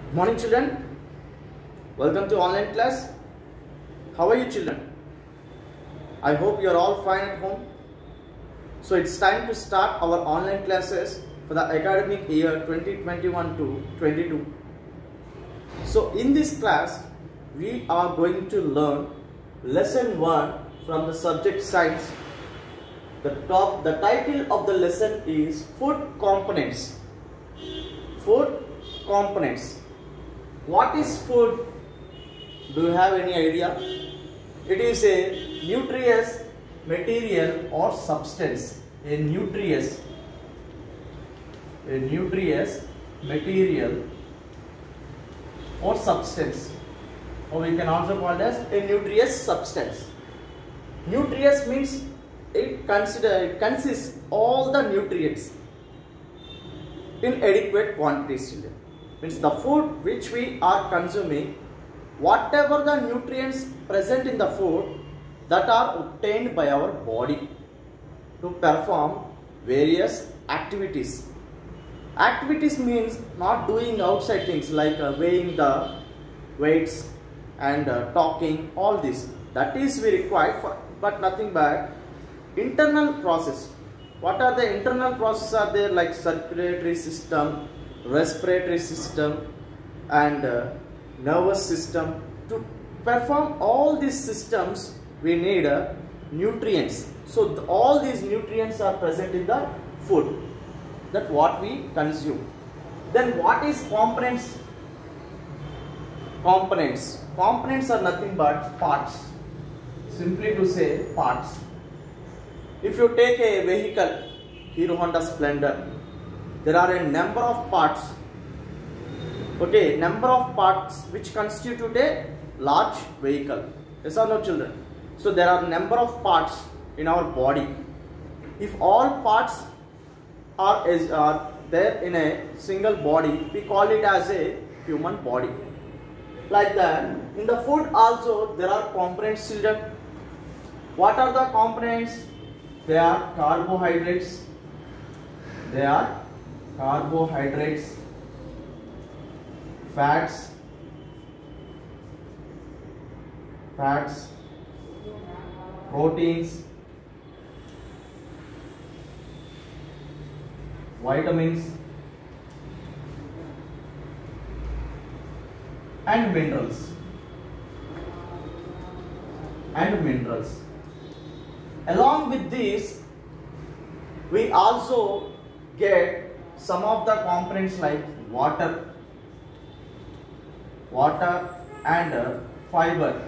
Morning children, welcome to online class. How are you children? I hope you are all fine at home. So it's time to start our online classes for the academic year 2021 to 22. So in this class we are going to learn lesson 1 from the subject science. The title of the lesson is food components. Food components. What is food? Do you have any idea? It is a nutritious material or substance. A nutritious material or substance, or we can also call it as a nutritious substance. Nutritious means it consists all the nutrients in adequate quantities. Means the food which we are consuming, whatever the nutrients present in the food that are obtained by our body to perform various activities. Activities means not doing outside things like weighing the weights and talking, all this. That is we require for, but nothing but internal process. What are the internal processes are there, like circulatory system, respiratory system and nervous system. To perform all these systems we need nutrients. So all these nutrients are present in the food that what we consume. Then what is components? Components are nothing but parts. Simply to say parts. If you take a vehicle, Hero Honda Splendor, there are a number of parts. Okay, number of parts which constitute a large vehicle. Yes or no children? So there are number of parts in our body. If all parts are there in a single body, we call it as a human body. Like that, in the food also there are components, children. What are the components? They are carbohydrates. Fats, proteins, vitamins and minerals. Along with this, we also get some of the components like water and fiber.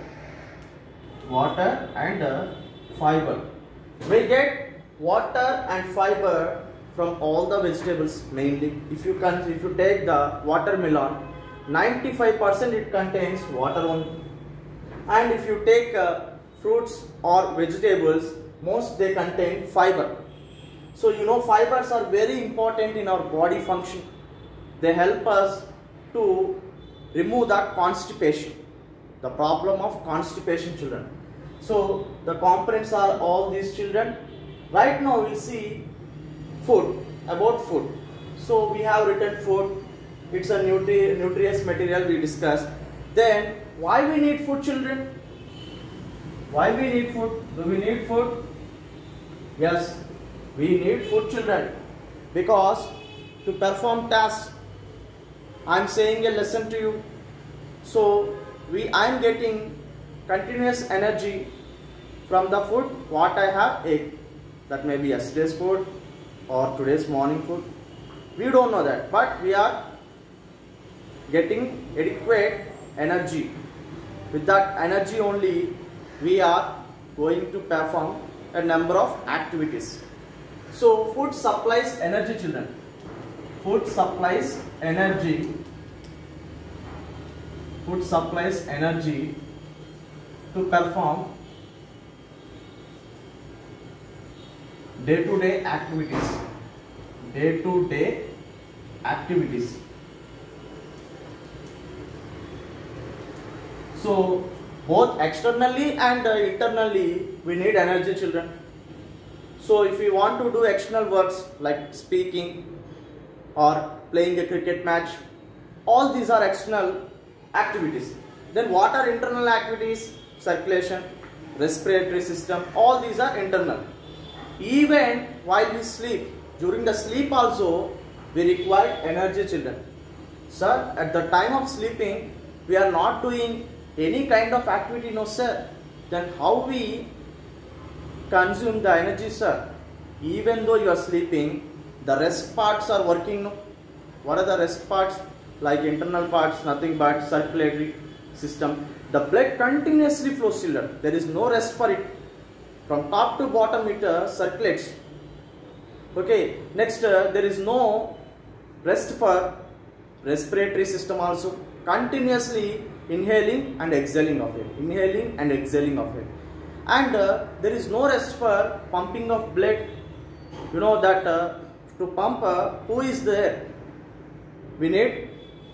We get water and fiber from all the vegetables mainly. If you take the watermelon, 95% it contains water only. And if you take fruits or vegetables, most they contain fiber. So you know fibers are very important in our body function. They help us to remove that constipation, the problem of constipation, children. So the components are all these, children. Right now we'll see food, about food. So we have written food, it's a nutritious material we discussed. Then why we need food, children? Why we need food? Do we need food? Yes, we need food, children, because to perform tasks, I am saying a lesson to you. So I am getting continuous energy from the food what I have ate. That may be yesterday's food or today's morning food. We don't know that, but we are getting adequate energy. With that energy only, we are going to perform a number of activities. So food supplies energy, children. Food supplies energy to perform day-to-day activities. So both externally and internally we need energy, children. So if we want to do external works like speaking or playing a cricket match All these are external activities. Then what are internal activities? Circulation, respiratory system, all these are internal. Even while we sleep, during the sleep also we require energy, children. Sir, at the time of sleeping we are not doing any kind of activity, no sir. Then how we consume the energy, sir? Even though you are sleeping, the rest parts are working, no? What are the rest parts? Like internal parts, nothing but circulatory system. The blood continuously flows, children. There is no rest for it. From top to bottom it circulates. Okay. Next, there is no rest for respiratory system also. Continuously inhaling and exhaling of it. Inhaling and exhaling of it. And there is no rest for pumping of blood. You know that to pump, who is there? We need,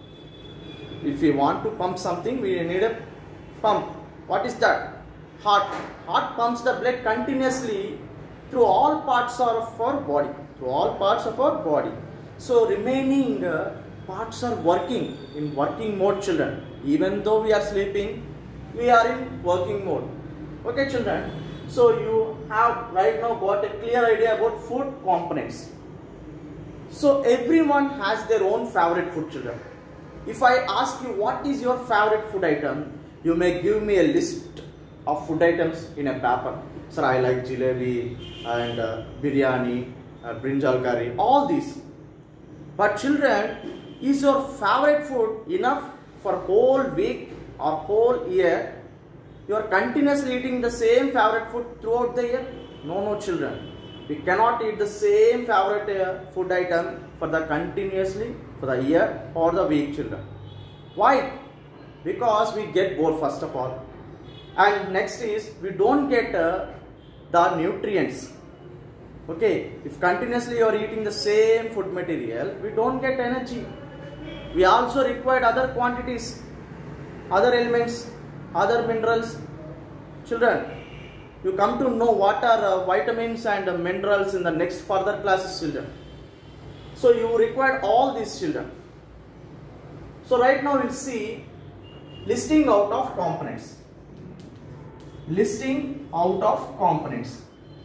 if we want to pump something, we need a pump. What is that? Heart. Heart pumps the blood continuously through all parts of our body. Through all parts of our body. So remaining parts are working in working mode, children. Even though we are sleeping, we are in working mode. Okay, children. So you have right now got a clear idea about food components. So everyone has their own favorite food, children. If I ask you what is your favorite food item, you may give me a list of food items in a paper. Sir, I like jalebi and biryani, brinjal curry, all these. But children, is your favorite food enough for whole week or whole year? You are continuously eating the same favorite food throughout the year? No, children. We cannot eat the same favorite food item for the continuously for the year or the week, children. Why? Because we get bored first of all, and next is we don't get the nutrients. Okay, if continuously you are eating the same food material, we don't get energy. We also require other quantities, other elements, other minerals. Children, you come to know what are vitamins and minerals in the next further classes, children. So you require all these, children. So right now we'll see listing out of components. Listing out of components.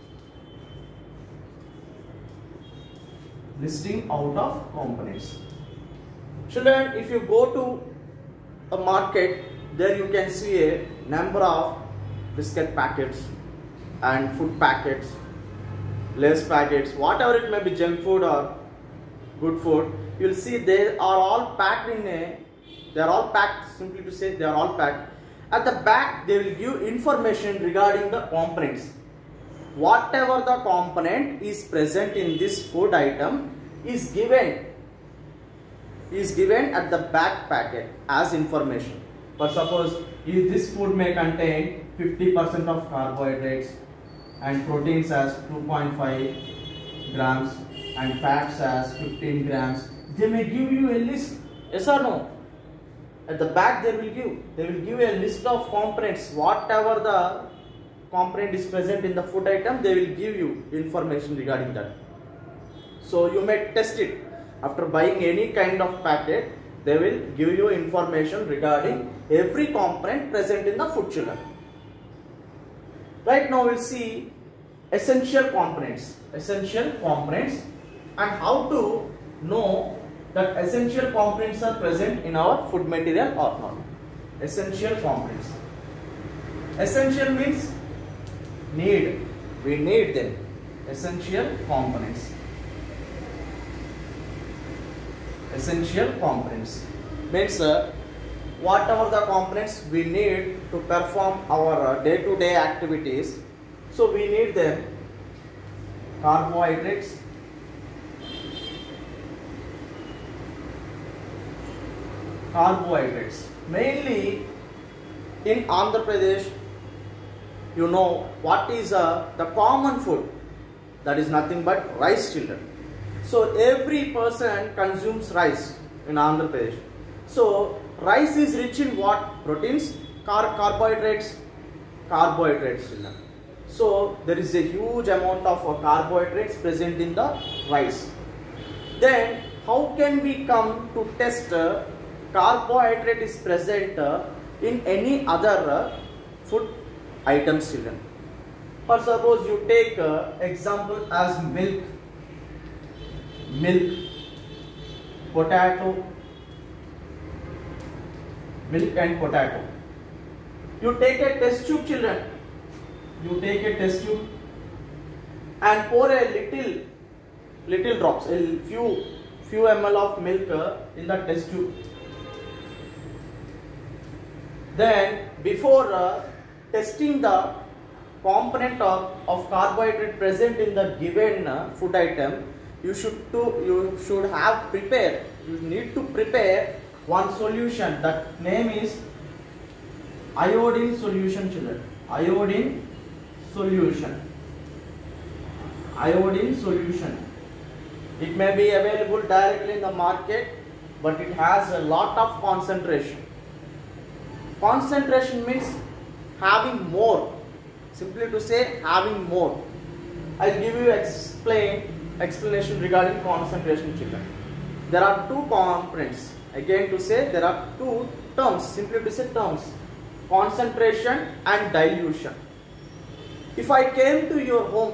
Listing out of components. Children, if you go to a market, there you can see a number of biscuit packets and food packets, Lay's packets, whatever it may be, junk food or good food. You will see they are all packed in a, they are all packed, simply to say they are all packed. At the back they will give information regarding the components. Whatever the component is present in this food item is given at the back packet as information. For suppose if this food may contain 50% of carbohydrates and proteins as 2.5 grams and fats as 15 grams, they may give you a list. Yes or no? At the back they will give a list of components. Whatever the component is present in the food item, they will give you information regarding that. So you may test it. After buying any kind of packet, they will give you information regarding every component present in the food, children. Right now we will see essential components. Essential components and how to know that essential components are present in our food material or not. Essential components. Essential means need. We need them. Essential components. Essential components means whatever the components we need to perform our day-to-day activities. So we need them. Carbohydrates, mainly in Andhra Pradesh, you know what is the common food, that is nothing but rice, children. So every person consumes rice in Andhra Pradesh. So rice is rich in what? Proteins, carbohydrates, children. So there is a huge amount of carbohydrates present in the rice. Then how can we come to test carbohydrate is present in any other food items children. For suppose you take example as milk, potato, milk and potato. You take a test tube children, you take a test tube and pour a little drops, a few ml of milk in the test tube. Then before testing the component of carbohydrate present in the given food item, you need to prepare one solution. That name is iodine solution children. Iodine solution. It may be available directly in the market, but it has a lot of concentration. Concentration means having more. Simply to say, having more. I'll give you explanation regarding concentration children. There are two components. Again to say, there are two terms. Simply to say terms. Concentration and dilution. If I came to your home,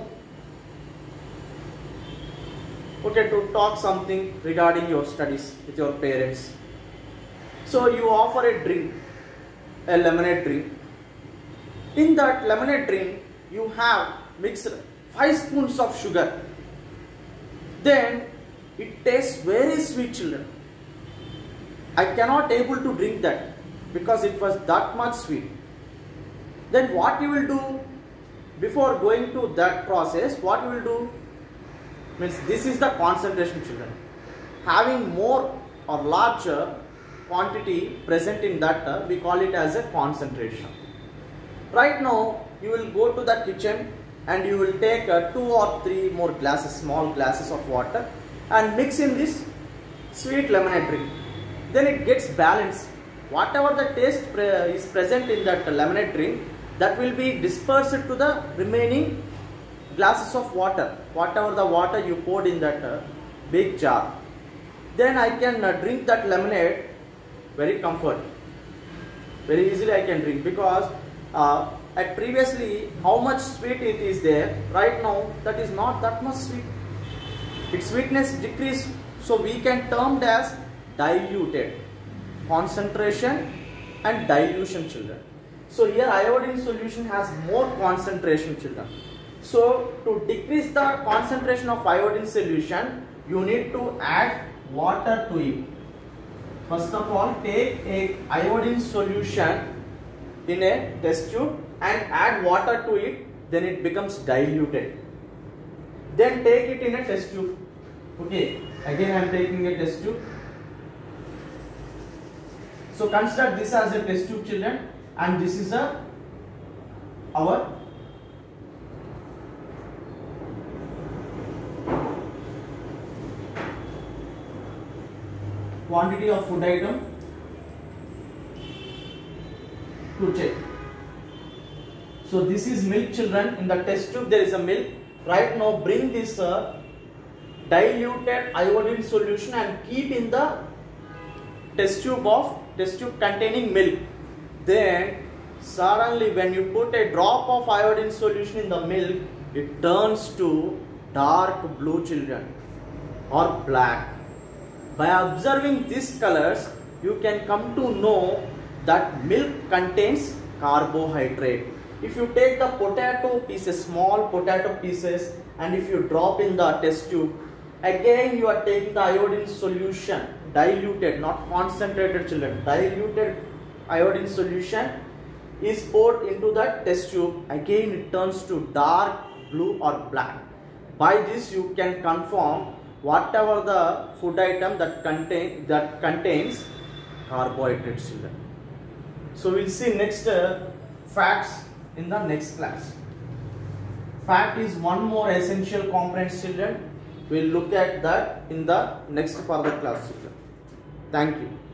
okay, to talk something regarding your studies with your parents. So you offer a drink, a lemonade drink. In that lemonade drink, you have mixed 5 spoons of sugar. Then it tastes very sweet children. I cannot able to drink that because it was that much sweet. Then what you will do? Before going to that process, what you will do? Means this is the concentration children. Having more or larger quantity present in that, we call it as a concentration. Right now you will go to the kitchen and you will take 2 or 3 more glasses, small glasses of water, and mix in this sweet lemonade drink. Then it gets balanced. Whatever the taste is present in that lemonade drink, that will be dispersed to the remaining glasses of water, whatever the water you poured in that big jar. Then I can drink that lemonade very comfort. Very easily I can drink, because at previously how much sweet it is there, right now that is not that much sweet. Its sweetness decreased, so we can term it as diluted. Concentration and dilution children. So here iodine solution has more concentration children. So to decrease the concentration of iodine solution, you need to add water to it. First of all, take a iodine solution in a test tube and add water to it, then it becomes diluted. Then take it in a test tube. Okay, again I am taking a test tube. So consider this as a test tube children, and this is our quantity of food item to check. So this is milk children. In the test tube there is a milk. Right now bring this diluted iodine solution and keep in the test tube containing milk. Then suddenly when you put a drop of iodine solution in the milk, it turns to dark blue children or black. By observing these colors, you can come to know that milk contains carbohydrate. If you take the potato pieces, small potato pieces, and if you drop in the test tube, again you are taking the iodine solution, diluted, not concentrated children, diluted iodine solution is poured into the test tube. Again it turns to dark blue or black. By this you can confirm whatever the food item that contains carbohydrates children. So we will see next fats in the next class. Fat is one more essential component children. We will look at that in the next further class children. Thank you.